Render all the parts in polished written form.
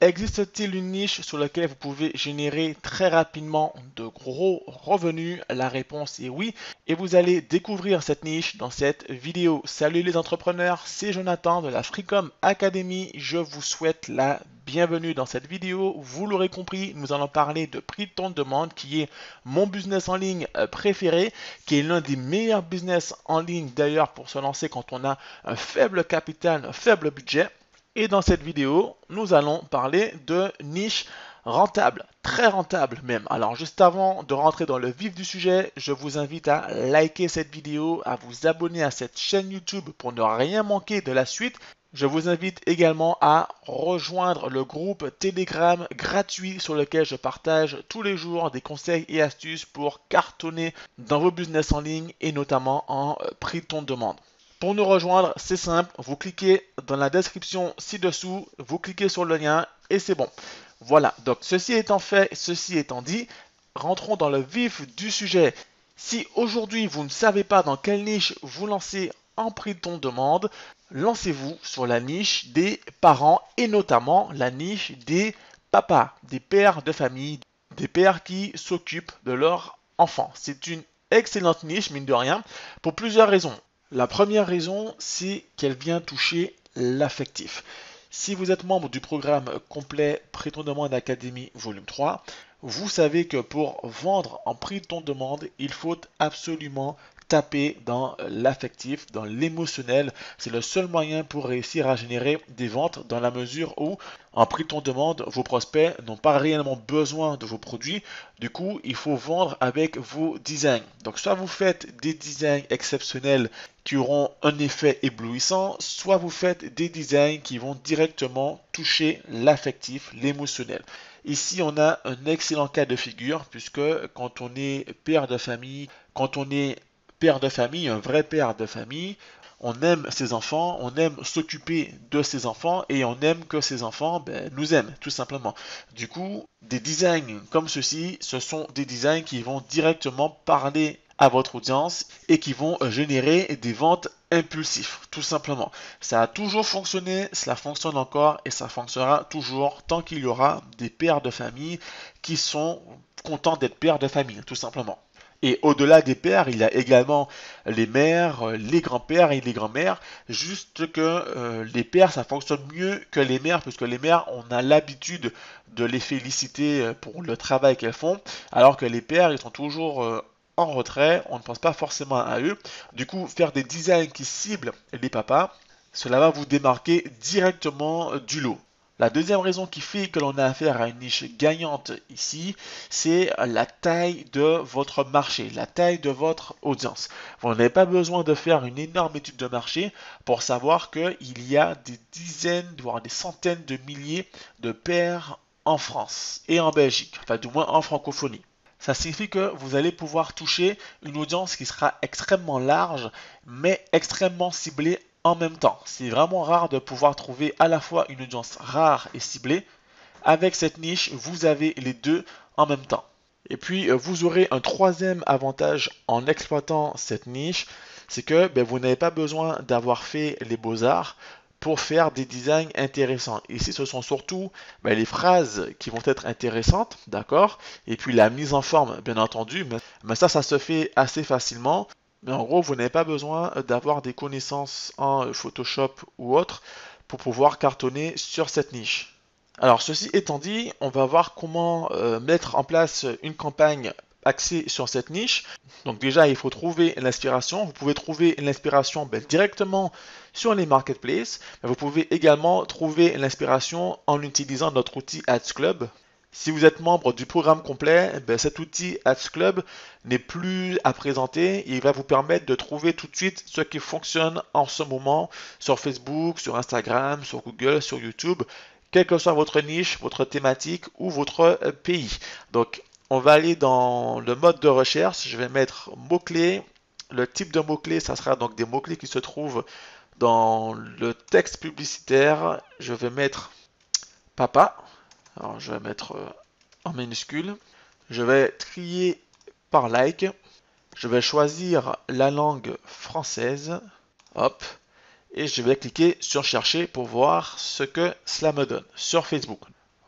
Existe-t-il une niche sur laquelle vous pouvez générer très rapidement de gros revenus? La réponse est oui, et vous allez découvrir cette niche dans cette vidéo. Salut les entrepreneurs, c'est Jonathan de la Freecom Academy. Je vous souhaite la bienvenue dans cette vidéo. Vous l'aurez compris, nous allons parler de prix de ton demande qui est mon business en ligne préféré, qui est l'un des meilleurs business en ligne d'ailleurs pour se lancer quand on a un faible capital, un faible budget. Et dans cette vidéo, nous allons parler de niche rentable, très rentable même. Alors juste avant de rentrer dans le vif du sujet, je vous invite à liker cette vidéo, à vous abonner à cette chaîne YouTube pour ne rien manquer de la suite. Je vous invite également à rejoindre le groupe Telegram gratuit sur lequel je partage tous les jours des conseils et astuces pour cartonner dans vos business en ligne et notamment en prix de ton demande. Pour nous rejoindre, c'est simple, vous cliquez dans la description ci-dessous, vous cliquez sur le lien et c'est bon. Voilà, donc ceci étant fait, ceci étant dit, rentrons dans le vif du sujet. Si aujourd'hui vous ne savez pas dans quelle niche vous lancer en prix de ton demande, lancez-vous sur la niche des parents et notamment la niche des papas, des pères de famille, des pères qui s'occupent de leurs enfants. C'est une excellente niche, mine de rien, pour plusieurs raisons. La première raison, c'est qu'elle vient toucher l'affectif. Si vous êtes membre du programme complet Prix de ton demande Académie volume 3, vous savez que pour vendre en prix de ton demande, il faut absolument taper dans l'affectif, dans l'émotionnel. C'est le seul moyen pour réussir à générer des ventes dans la mesure où, en prix de ton demande, vos prospects n'ont pas réellement besoin de vos produits. Du coup, il faut vendre avec vos designs. Donc, soit vous faites des designs exceptionnels qui auront un effet éblouissant, soit vous faites des designs qui vont directement toucher l'affectif, l'émotionnel. Ici, on a un excellent cas de figure puisque quand on est père de famille, quand on est père de famille, un vrai père de famille, on aime ses enfants, on aime s'occuper de ses enfants et on aime que ses enfants nous aiment, tout simplement. Du coup, des designs comme ceci, ce sont des designs qui vont directement parler à votre audience et qui vont générer des ventes impulsives, tout simplement. Ça a toujours fonctionné, cela fonctionne encore et ça fonctionnera toujours tant qu'il y aura des pères de famille qui sont contents d'être pères de famille, tout simplement. Et au-delà des pères, il y a également les mères, les grands-pères et les grands-mères. Juste que les pères, ça fonctionne mieux que les mères, puisque les mères, on a l'habitude de les féliciter pour le travail qu'elles font, alors que les pères, ils sont toujours en retrait, on ne pense pas forcément à eux. Du coup, faire des designs qui ciblent les papas, cela va vous démarquer directement du lot. La deuxième raison qui fait que l'on a affaire à une niche gagnante ici, c'est la taille de votre marché, la taille de votre audience. Vous n'avez pas besoin de faire une énorme étude de marché pour savoir qu'il y a des dizaines, voire des centaines de milliers de pairs en France et en Belgique, enfin du moins en francophonie. Ça signifie que vous allez pouvoir toucher une audience qui sera extrêmement large, mais extrêmement ciblée en même temps. C'est vraiment rare de pouvoir trouver à la fois une audience rare et ciblée. Avec cette niche, vous avez les deux en même temps. Et puis, vous aurez un troisième avantage en exploitant cette niche, c'est que vous n'avez pas besoin d'avoir fait les beaux-arts pour faire des designs intéressants. Ici, ce sont surtout les phrases qui vont être intéressantes, d'accord? Et puis la mise en forme, bien entendu, mais ça se fait assez facilement. Mais en gros, vous n'avez pas besoin d'avoir des connaissances en Photoshop ou autre pour pouvoir cartonner sur cette niche. Alors, ceci étant dit, on va voir comment mettre en place une campagne axée sur cette niche. Donc déjà, il faut trouver l'inspiration. Vous pouvez trouver l'inspiration directement sur les marketplaces, mais vous pouvez également trouver l'inspiration en utilisant notre outil Ads Club. Si vous êtes membre du programme complet, cet outil Ads Club n'est plus à présenter. Il va vous permettre de trouver tout de suite ce qui fonctionne en ce moment sur Facebook, sur Instagram, sur Google, sur YouTube, quelle que soit votre niche, votre thématique ou votre pays. Donc, on va aller dans le mode de recherche. Je vais mettre mots-clés. Le type de mots-clés, ça sera donc des mots-clés qui se trouvent dans le texte publicitaire. Je vais mettre papa. Alors, je vais mettre en minuscule. Je vais trier par like. Je vais choisir la langue française. Hop. Et je vais cliquer sur chercher pour voir ce que cela me donne sur Facebook.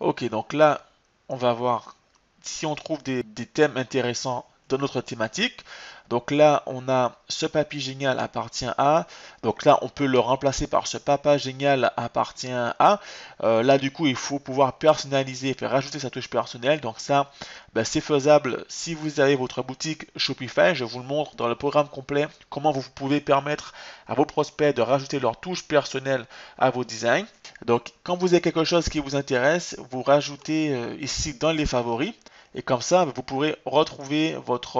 Ok, donc là, on va voir si on trouve des thèmes intéressants dans notre thématique. Donc là, on a ce papy génial appartient à. Donc là, on peut le remplacer par ce papa génial appartient à. Là, du coup, il faut pouvoir personnaliser, faire rajouter sa touche personnelle. Donc ça, ben, c'est faisable si vous avez votre boutique Shopify. Je vous le montre dans le programme complet, comment vous pouvez permettre à vos prospects de rajouter leur touche personnelle à vos designs. Donc, quand vous avez quelque chose qui vous intéresse, vous rajoutez ici dans les favoris. Et comme ça, vous pourrez retrouver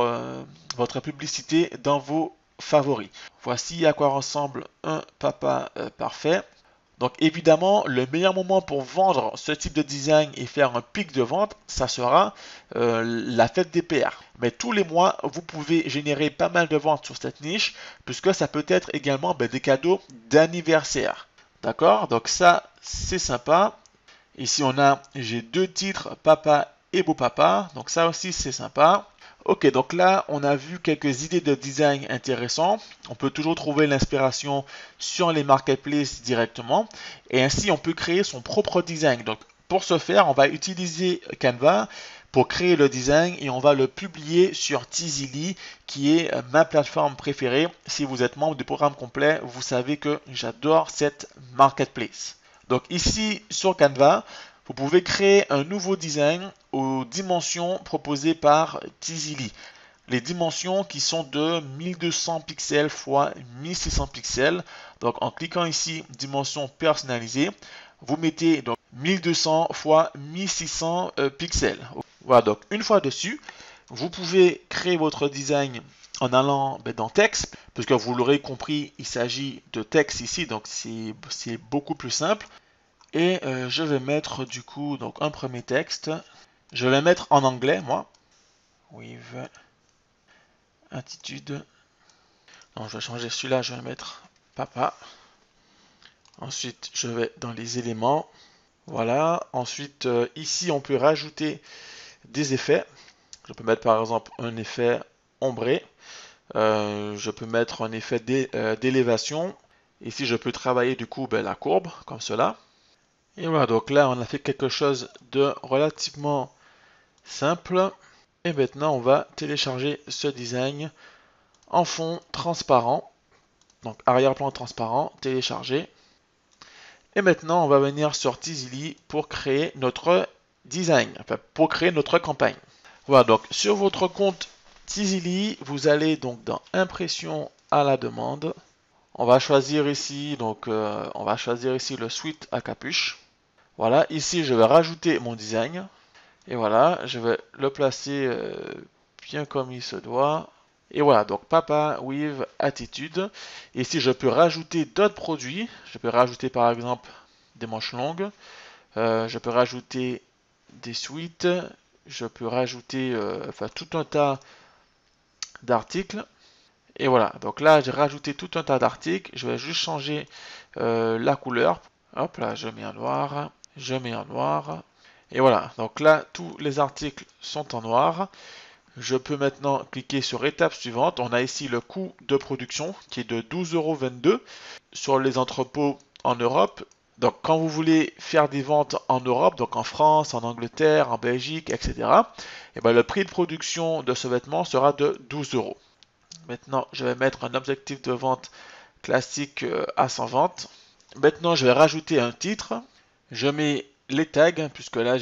votre publicité dans vos favoris. Voici à quoi ressemble un papa parfait. Donc évidemment, le meilleur moment pour vendre ce type de design et faire un pic de vente, ça sera la fête des pères. Mais tous les mois, vous pouvez générer pas mal de ventes sur cette niche, puisque ça peut être également des cadeaux d'anniversaire. D'accord? Donc ça, c'est sympa. Ici, j'ai deux titres, papa et beau papa. Donc ça aussi, c'est sympa. Ok, donc là, on a vu quelques idées de design intéressants. On peut toujours trouver l'inspiration sur les marketplaces directement. Et ainsi, on peut créer son propre design. Donc, pour ce faire, on va utiliser Canva pour créer le design et on va le publier sur Tizily, qui est ma plateforme préférée. Si vous êtes membre du programme complet, vous savez que j'adore cette marketplace. Donc ici, sur Canva, vous pouvez créer un nouveau design aux dimensions proposées par Tizily. Les dimensions qui sont de 1200 pixels x 1600 pixels. Donc en cliquant ici, dimension personnalisée, vous mettez donc 1200 x 1600 pixels. Voilà, donc une fois dessus, vous pouvez créer votre design en allant dans texte, parce que vous l'aurez compris, il s'agit de texte ici, donc c'est beaucoup plus simple. Et je vais mettre du coup donc un premier texte. Je vais mettre en anglais, moi. With attitude. Non, je vais changer celui-là, je vais mettre papa. Ensuite, je vais dans les éléments. Voilà. Ensuite, ici, on peut rajouter des effets. Je peux mettre par exemple un effet ombré. Je peux mettre un effet d'élévation. Ici, je peux travailler du coup la courbe, comme cela. Et voilà, donc là, on a fait quelque chose de relativement simple. Et maintenant, on va télécharger ce design en fond transparent. Donc, arrière-plan transparent, télécharger. Et maintenant, on va venir sur Tizily pour créer notre design, enfin, pour créer notre campagne. Voilà, donc sur votre compte Tizily, vous allez donc dans Impression à la demande. On va choisir ici, on va choisir ici le suite à capuche. Voilà, ici je vais rajouter mon design. Et voilà, je vais le placer bien comme il se doit. Et voilà, donc papa with attitude. Ici je peux rajouter d'autres produits. Je peux rajouter par exemple des manches longues. Je peux rajouter des suites. Je peux rajouter tout un tas d'articles. Et voilà, donc là j'ai rajouté tout un tas d'articles. Je vais juste changer la couleur. Hop là, je mets en noir. Je mets en noir. Et voilà, donc là tous les articles sont en noir. Je peux maintenant cliquer sur étape suivante. On a ici le coût de production qui est de 12,22 € sur les entrepôts en Europe. Donc quand vous voulez faire des ventes en Europe, donc en France, en Angleterre, en Belgique, etc., et bien, le prix de production de ce vêtement sera de 12 €. Maintenant, je vais mettre un objectif de vente classique à 100 ventes. Maintenant, je vais rajouter un titre. Je mets les tags, puisque là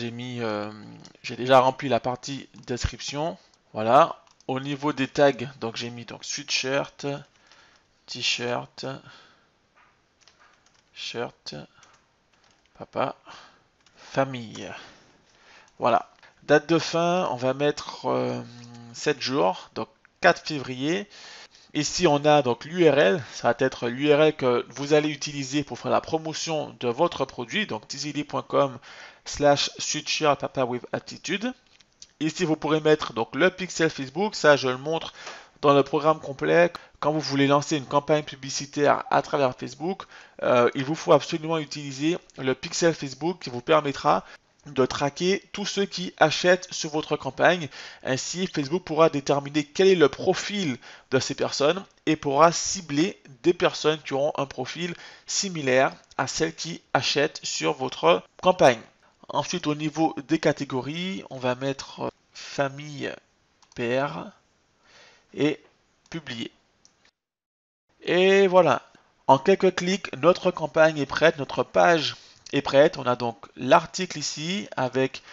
j'ai déjà rempli la partie description. Voilà. Au niveau des tags, donc j'ai mis sweatshirt, t-shirt, shirt, papa, famille. Voilà. Date de fin, on va mettre 7 jours, donc 4 février. Ici, on a donc l'URL, ça va être l'URL que vous allez utiliser pour faire la promotion de votre produit, donc tizily.com/sweatshirt papa with attitude. Ici, vous pourrez mettre donc le pixel Facebook, ça je le montre dans le programme complet. Quand vous voulez lancer une campagne publicitaire à travers Facebook, il vous faut absolument utiliser le pixel Facebook qui vous permettra de traquer tous ceux qui achètent sur votre campagne. Ainsi, Facebook pourra déterminer quel est le profil de ces personnes et pourra cibler des personnes qui auront un profil similaire à celles qui achètent sur votre campagne. Ensuite, au niveau des catégories, on va mettre famille, père et publier. Et voilà, en quelques clics, notre campagne est prête, notre page est prête. On a donc l'article ici avec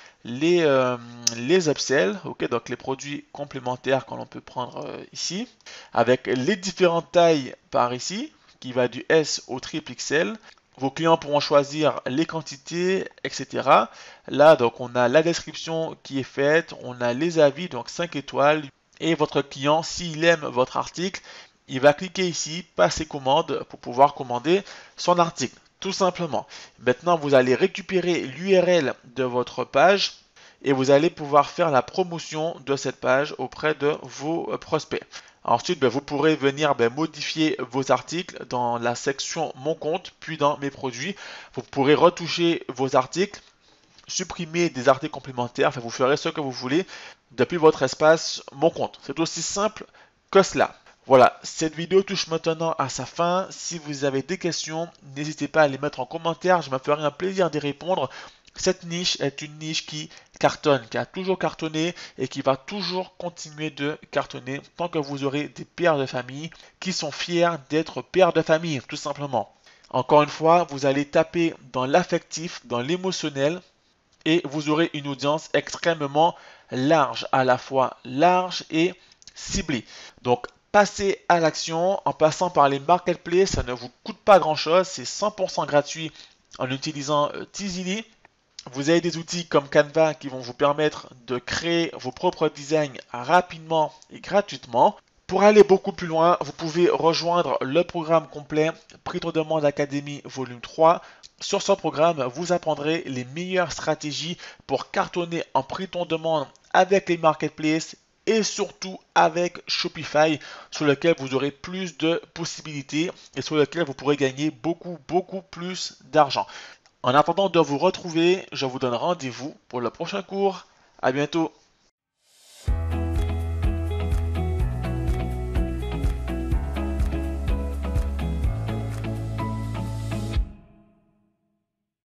les upsells, ok, donc les produits complémentaires que l'on peut prendre ici, avec les différentes tailles par ici, qui va du S au triple XL. Vos clients pourront choisir les quantités, etc. Là, donc, on a la description qui est faite, on a les avis, donc 5 étoiles. Et votre client, s'il aime votre article, il va cliquer ici, passer commande pour pouvoir commander son article, tout simplement. Maintenant, vous allez récupérer l'URL de votre page et vous allez pouvoir faire la promotion de cette page auprès de vos prospects. Ensuite, vous pourrez venir modifier vos articles dans la section Mon compte, puis dans Mes produits. Vous pourrez retoucher vos articles, supprimer des articles complémentaires, vous ferez ce que vous voulez depuis votre espace Mon compte. C'est aussi simple que cela. Voilà, cette vidéo touche maintenant à sa fin. Si vous avez des questions, n'hésitez pas à les mettre en commentaire. Je me ferai un plaisir d'y répondre. Cette niche est une niche qui cartonne, qui a toujours cartonné et qui va toujours continuer de cartonner tant que vous aurez des pères de famille qui sont fiers d'être pères de famille, tout simplement. Encore une fois, vous allez taper dans l'affectif, dans l'émotionnel et vous aurez une audience extrêmement large, à la fois large et ciblée. Donc, passez à l'action en passant par les marketplaces, ça ne vous coûte pas grand chose, c'est 100% gratuit en utilisant Teasily. Vous avez des outils comme Canva qui vont vous permettre de créer vos propres designs rapidement et gratuitement. Pour aller beaucoup plus loin, vous pouvez rejoindre le programme complet Prix de demande Académie volume 3. Sur ce programme, vous apprendrez les meilleures stratégies pour cartonner en prix de demande avec les marketplaces et surtout avec Shopify, sur lequel vous aurez plus de possibilités et sur lequel vous pourrez gagner beaucoup plus d'argent. En attendant de vous retrouver, je vous donne rendez-vous pour le prochain cours. À bientôt.